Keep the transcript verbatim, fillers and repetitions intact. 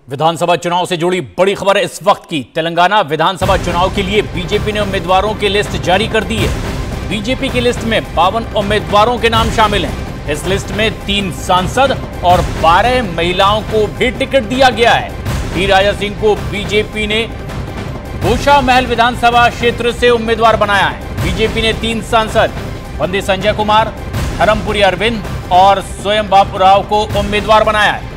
विधानसभा चुनाव से जुड़ी बड़ी खबर इस वक्त की। तेलंगाना विधानसभा चुनाव के लिए बीजेपी ने उम्मीदवारों की लिस्ट जारी कर दी है। बीजेपी की लिस्ट में बावन उम्मीदवारों के नाम शामिल हैं। इस लिस्ट में तीन सांसद और बारह महिलाओं को भी टिकट दिया गया है। डी राजा सिंह को बीजेपी ने गोशा महल विधानसभा क्षेत्र से उम्मीदवार बनाया है। बीजेपी ने तीन सांसद बंदी संजय कुमार, धर्मपुरी अरविंद और स्वयं बाबू राव को उम्मीदवार बनाया है।